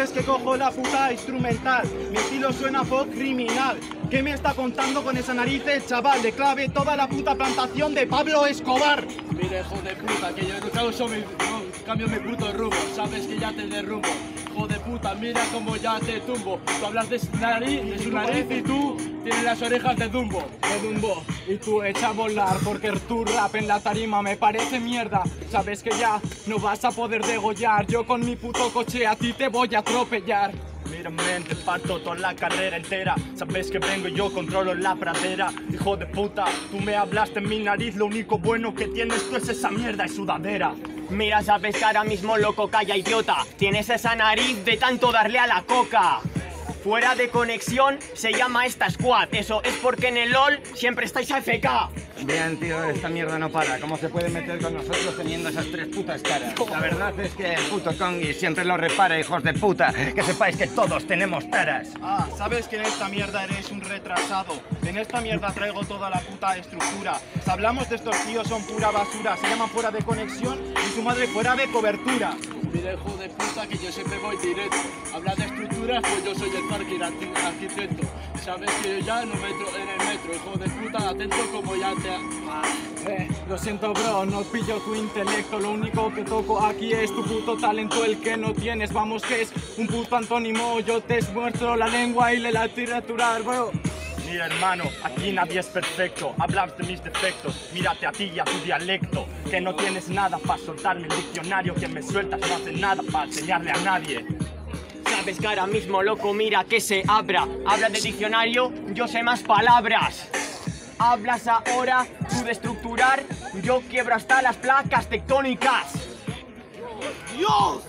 sabes que cojo la puta instrumental. Mi estilo suena folk criminal. ¿Qué me está contando con esa nariz el chaval? De clave toda la puta plantación de Pablo Escobar. Mira, hijo de puta, que yo no cambio mi puto rumbo. Sabes que ya te derrumbo. Hijo de puta, mira cómo ya te tumbo. Tú hablas de su nariz y tú tienes las orejas de Dumbo. De Dumbo, y tú echa a volar porque tu rap en la tarima me parece mierda. Sabes que ya no vas a poder degollar. Yo con mi puto coche a ti te voy a atropellar. Mírame, te parto toda la carrera entera. Sabes que vengo y yo controlo la pradera. Hijo de puta, tú me hablaste en mi nariz. Lo único bueno que tienes tú es esa mierda y sudadera. Mira, sabes que ahora mismo loco, calla idiota. Tienes esa nariz de tanto darle a la coca. Fuera de conexión se llama esta squad. Eso es porque en el LOL siempre estáis AFK. Bien, tío, esta mierda no para. ¿Cómo se puede meter con nosotros teniendo esas tres putas caras? La verdad es que el puto Kongi siempre lo repara, hijos de puta. Que sepáis que todos tenemos taras. Ah, sabes que en esta mierda eres un retrasado. En esta mierda traigo toda la puta estructura. Si hablamos de estos tíos son pura basura. Se llaman fuera de conexión y su madre fuera de cobertura. Mira, hijo de puta, que yo siempre voy directo. Hablas de estructuras, pues yo soy el parking arquitecto. Sabes que yo ya no metro en el metro. Hijo de puta, atento como ya te... Lo siento, bro, no pillo tu intelecto. Lo único que toco aquí es tu puto talento, el que no tienes. Vamos, que es un puto antónimo. Yo te muestro la lengua y le la literatura, bro. Mira, hermano, aquí nadie es perfecto. Hablas de mis defectos, mírate a ti y a tu dialecto. Que no tienes nada para soltarme el diccionario. Que me sueltas no hace nada para enseñarle a nadie. Sabes que ahora mismo, loco, mira que se abra. Habla de diccionario, yo sé más palabras. Hablas ahora tú de estructurar, yo quiebro hasta las placas tectónicas. ¡Dios!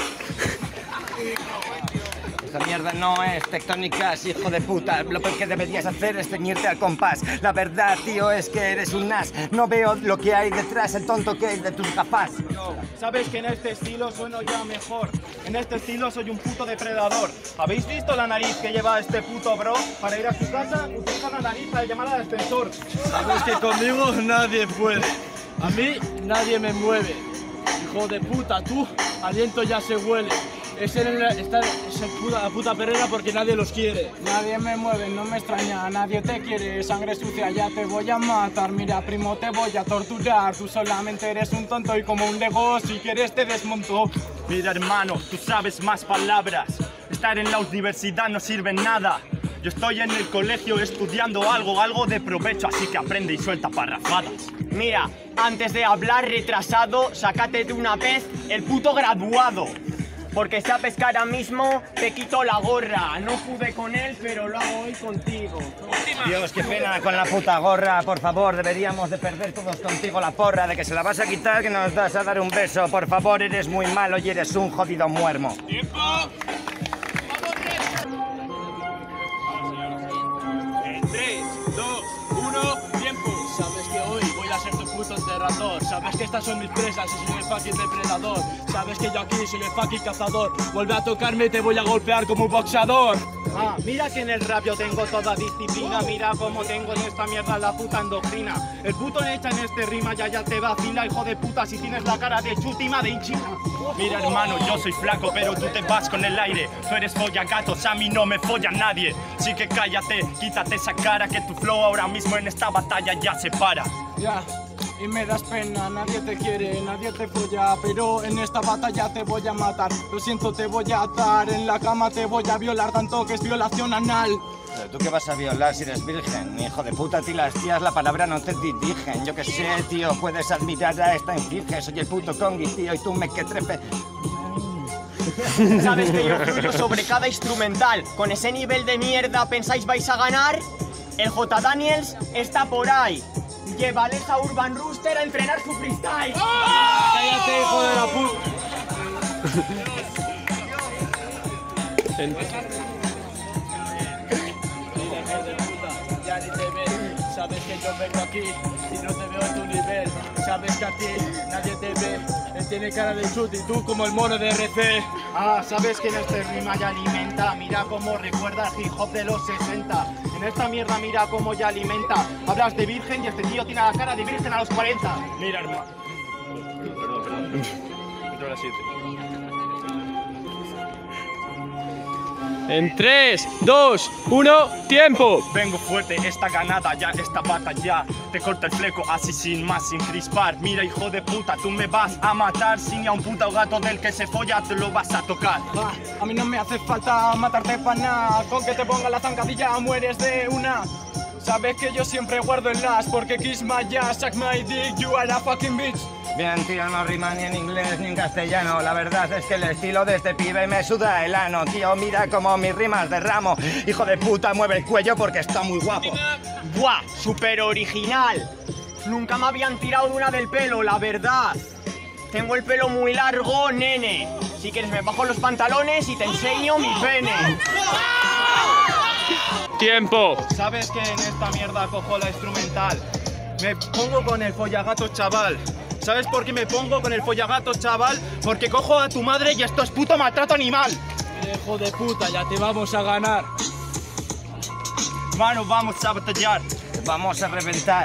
Esa mierda no es tectónicas, hijo de puta. Lo que deberías hacer es ceñirte al compás. La verdad, tío, es que eres un nas. No veo lo que hay detrás, el tonto que es de tus gafas. Sabes que en este estilo sueno ya mejor. En este estilo soy un puto depredador. ¿Habéis visto la nariz que lleva este puto bro? Para ir a su casa, utiliza la nariz para llamar al ascensor. Sabes que conmigo nadie puede. A mí nadie me mueve. Hijo de puta, tú, aliento ya se huele. Es la puta perrera porque nadie los quiere. Nadie me mueve, no me extraña, nadie te quiere. Sangre sucia, ya te voy a matar. Mira, primo, te voy a torturar. Tú solamente eres un tonto y como un Lego, si quieres te desmonto. Mira, hermano, tú sabes más palabras. Estar en la universidad no sirve en nada. Yo estoy en el colegio estudiando algo de provecho, así que aprende y suelta parrafadas. Mira, antes de hablar retrasado, sácate de una vez el puto graduado. Porque sabes que ahora mismo te quito la gorra. No pude con él, pero lo hago hoy contigo. Dios, qué pena con la puta gorra. Por favor, deberíamos de perder todos contigo la porra. De que se la vas a quitar, que nos das a dar un beso. Por favor, eres muy malo y eres un jodido muermo. ¡Tiempo! En 3, 2, 1, tiempo. Sabes que hoy voy a ser tu puto enterrador. Sabes que estas son mis presas y soy el fucking depredador. Sabes que yo aquí soy el fucking cazador. Vuelve a tocarme y te voy a golpear como un boxeador. Ah, mira que en el rap yo tengo toda disciplina. Mira cómo tengo en esta mierda la puta endocrina. El puto hecha en este rima ya te vacila, hijo de puta, si tienes la cara de chutima de hinchina. Mira, hermano, yo soy flaco, pero tú te vas con el aire. Tú eres follagatos, a mí no me folla nadie. Así que cállate, quítate esa cara, que tu flow ahora mismo en esta batalla ya se para. Ya, y me das pena, nadie te quiere, nadie te folla, pero en esta batalla te voy a matar. Lo siento, te voy a atar, en la cama te voy a violar, tanto que es violación anal. ¿Pero tú qué vas a violar si eres virgen? Hijo de puta, a ti las tías la palabra no te dirigen. Yo qué sé, tío, puedes admirar a esta inflige. Soy el puto Kongi, tío, y tú me que trepe. Sabes que yo fluyo sobre cada instrumental. Con ese nivel de mierda, ¿pensáis vais a ganar? El J. Daniels está por ahí. Llévales a Urban Rooster a entrenar su freestyle. ¡Cállate, hijo de la puta! Ya ni te ves. Sabes que yo vengo aquí y no te veo en tu nivel. Sabes que aquí nadie te ve. Él tiene cara de chut y tú como el mono de RC. Ah, sabes que en este rima ya alimenta. Mira cómo recuerda el hip hop de los 60. En esta mierda mira cómo ya alimenta. Hablas de virgen y este tío tiene la cara de virgen a los 40. Mira, hermano. Perdón. Entro a las 7. En 3, 2, 1, tiempo. Vengo fuerte, esta ganada ya, esta batalla. Te corta el fleco así sin más, sin crispar. Mira, hijo de puta, tú me vas a matar. Sin ni a un puto gato del que se folla te lo vas a tocar. A mí no me hace falta matarte pa' nada. Con que te ponga la zancadilla mueres de una. Sabes que yo siempre guardo el las, porque kiss my ass, suck my dick, you are a fucking bitch. Bien, tío, no rima ni en inglés ni en castellano. La verdad es que el estilo de este pibe me suda el ano. Tío, mira como mis rimas derramo. Hijo de puta, mueve el cuello porque está muy guapo. ¡Buah! ¡Súper original! Nunca me habían tirado de una del pelo, la verdad. Tengo el pelo muy largo, nene. Si quieres me bajo los pantalones y te enseño mi pene. Tiempo. ¿Sabes que en esta mierda cojo la instrumental? Me pongo con el follagato, chaval. ¿Sabes por qué me pongo con el follagato, chaval? Porque cojo a tu madre y esto es puto maltrato animal. Hijo de puta, ya te vamos a ganar. Mano, vamos a batallar. Vamos a reventar.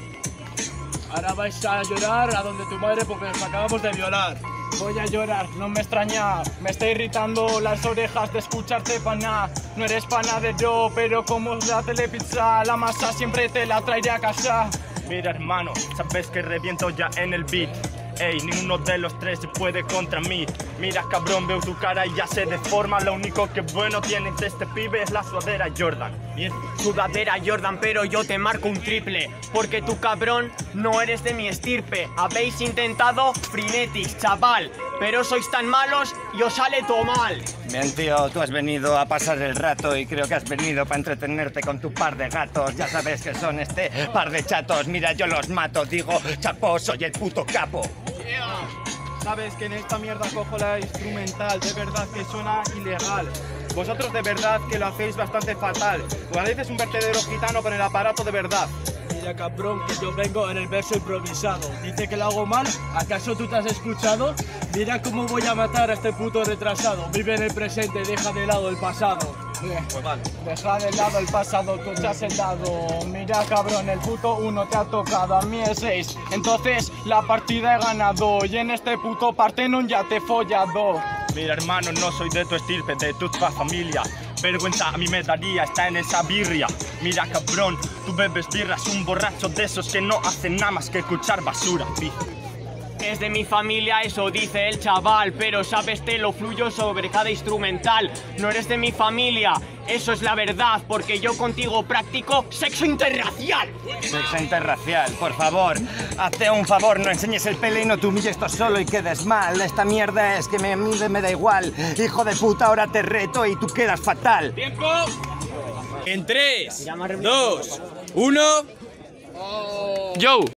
Ahora vais a llorar a donde tu madre porque nos acabamos de violar. Voy a llorar, no me extraña. Me está irritando las orejas de escucharte pana. No eres panadero, pero como es la telepizza, la masa siempre te la traeré a casa. Mira, hermano, sabes que reviento ya en el beat. Ey, ninguno de los tres se puede contra mí. Mira, cabrón, veo tu cara y ya se deforma. Lo único que bueno tiene de este pibe es la sudadera Jordan. Sudadera Jordan, pero yo te marco un triple. Porque tú, cabrón, no eres de mi estirpe. Habéis intentado Frenetics, chaval, pero sois tan malos y os sale todo mal. Bien, tío, tú has venido a pasar el rato y creo que has venido para entretenerte con tu par de gatos. Ya sabes que son este par de chatos. Mira, yo los mato, digo, chapo, soy el puto capo. Sabes que en esta mierda cojo la instrumental, de verdad que suena ilegal. Vosotros de verdad que lo hacéis bastante fatal. Pareces un vertedero gitano con el aparato de verdad. Mira, cabrón, que yo vengo en el verso improvisado. Dice que lo hago mal, ¿acaso tú te has escuchado? Mira cómo voy a matar a este puto retrasado. Vive en el presente, deja de lado el pasado. Pues vale. Deja de lado el pasado, tú te has sentado. Mira, cabrón, el puto 1 te ha tocado, a mí es 6. Entonces la partida he ganado y en este puto Partenon ya te he follado. Mira, hermano, no soy de tu estirpe, de tu familia. Vergüenza a mí me daría, está en esa birria. Mira, cabrón, tú bebes birras, un borracho de esos que no hacen nada más que escuchar basura, pi. Es de mi familia, eso dice el chaval, pero sabes, te lo fluyo sobre cada instrumental. No eres de mi familia, eso es la verdad, porque yo contigo practico sexo interracial. Sexo interracial, por favor, hazte un favor, no enseñes el pelo y no te humilles esto solo y quedes mal. Esta mierda es que me da igual. Hijo de puta, ahora te reto y tú quedas fatal. Tiempo. En 3, 2, 1. Yo.